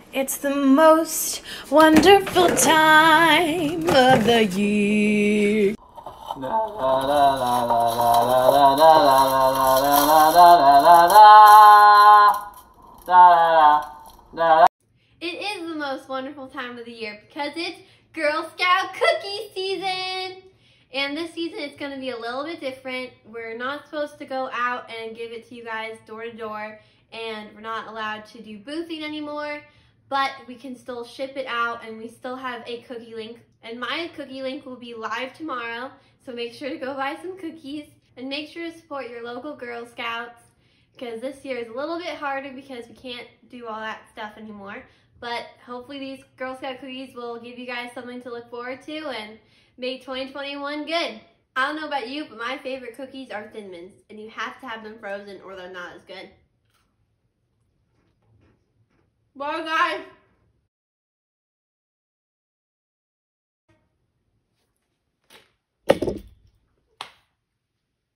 It's the most wonderful time of the year. It is the most wonderful time of the year because it's Girl Scout cookie season. And this season it's going to be a little bit different. We're not supposed to go out and give it to you guys door to door, and we're not allowed to do boothing anymore, but we can still ship it out, and we still have a cookie link. And my cookie link will be live tomorrow, so make sure to go buy some cookies and make sure to support your local Girl Scouts, because this year is a little bit harder because we can't do all that stuff anymore. But hopefully these Girl Scout cookies will give you guys something to look forward to and make 2021 good. I don't know about you, but my favorite cookies are Thin Mints, and you have to have them frozen or they're not as good. Bye guys!